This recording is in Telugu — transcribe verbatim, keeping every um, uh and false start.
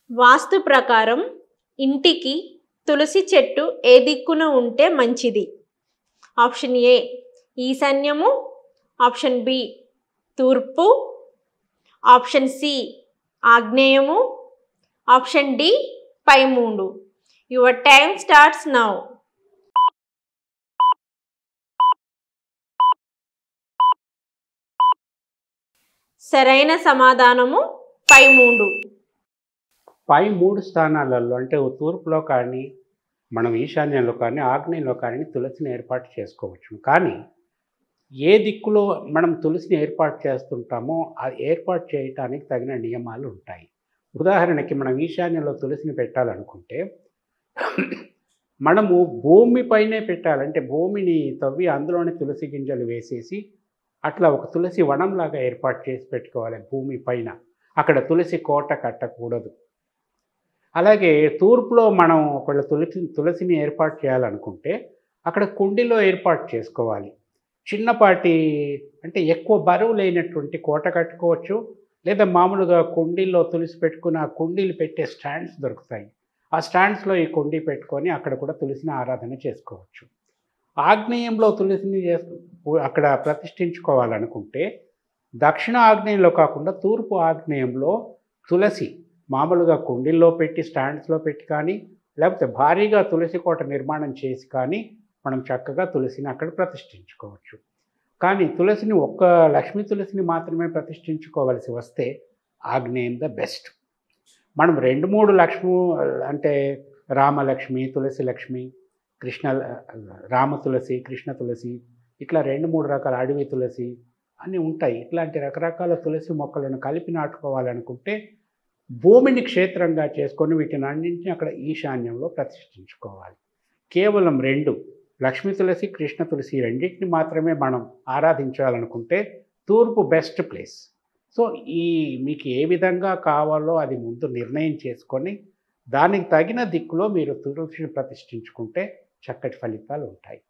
వాస్తు ప్రకారం ఇంటికి తులసి చెట్టు ఏ దిక్కున ఉంటే మంచిది? ఆప్షన్ ఏ ఈశాన్యము, ఆప్షన్ బి తూర్పు, ఆప్షన్ సి ఆగ్నేయము, ఆప్షన్ డి పై మూడు. Your time starts now. సరైన సమాధానము పై మూడు. పై మూడు స్థానాలలో అంటే తూర్పులో కానీ, మనం ఈశాన్యంలో కానీ, ఆగ్నేయంలో కానీ తులసిని ఏర్పాటు చేసుకోవచ్చు. కానీ ఏ దిక్కులో మనం తులసిని ఏర్పాటు చేస్తుంటామో ఆ ఏర్పాటు చేయటానికి తగిన నియమాలు ఉంటాయి. ఉదాహరణకి మనం ఈశాన్యంలో తులసిని పెట్టాలనుకుంటే మనము భూమిపైనే పెట్టాలంటే భూమిని తవ్వి అందులోని తులసి గింజలు వేసేసి అట్లా ఒక తులసి వనంలాగా ఏర్పాటు చేసి పెట్టుకోవాలి భూమి పైన. అక్కడ తులసి కోట కట్టకూడదు. అలాగే తూర్పులో మనం ఒకవేళ తులసి తులసిని ఏర్పాటు చేయాలనుకుంటే అక్కడ కుండీలో ఏర్పాటు చేసుకోవాలి. చిన్నపాటి అంటే ఎక్కువ బరువు లేనటువంటి కోట కట్టుకోవచ్చు. లేదా మామూలుగా కుండీల్లో తులసి పెట్టుకుని ఆ కుండీలు పెట్టే స్టాండ్స్ దొరుకుతాయి. ఆ స్టాండ్స్లో ఈ కుండీ పెట్టుకొని అక్కడ కూడా తులసిని ఆరాధన చేసుకోవచ్చు. ఆగ్నేయంలో తులసిని అక్కడ ప్రతిష్ఠించుకోవాలనుకుంటే దక్షిణ ఆగ్నేయంలో కాకుండా తూర్పు ఆగ్నేయంలో తులసి మామూలుగా కుండీల్లో పెట్టి స్టాండ్స్లో పెట్టి కానీ లేకపోతే భారీగా తులసి కోట నిర్మాణం చేసి కానీ మనం చక్కగా తులసిని అక్కడ ప్రతిష్ఠించుకోవచ్చు. కానీ తులసిని ఒక్క లక్ష్మీ తులసిని మాత్రమే ప్రతిష్ఠించుకోవలసి వస్తే ఆగ్నేయం ద బెస్ట్. మనం రెండు మూడు లక్ష్మి అంటే రామలక్ష్మి, తులసి లక్ష్మి, కృష్ణ రామ తులసి, కృష్ణ తులసి ఇట్లా రెండు మూడు రకాల అడవి తులసి అన్నీ ఉంటాయి. ఇట్లాంటి రకరకాల తులసి మొక్కలను కలిపి నాటుకోవాలనుకుంటే భూమిని క్షేత్రంగా చేసుకొని వీటిని అన్నింటినీ అక్కడ ఈశాన్యంలో ప్రతిష్ఠించుకోవాలి. కేవలం రెండు లక్ష్మీ తులసి, కృష్ణ తులసి రెండింటిని మాత్రమే మనం ఆరాధించాలనుకుంటే తూర్పు బెస్ట్ ప్లేస్. సో ఈ మీకు ఏ విధంగా కావాలో అది ముందు నిర్ణయం చేసుకొని దానికి తగిన దిక్కులో మీరు తులసిని ప్రతిష్ఠించుకుంటే చక్కటి ఫలితాలు ఉంటాయి.